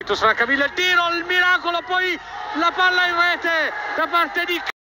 Francavilla il tiro, il miracolo, poi la palla in rete da parte di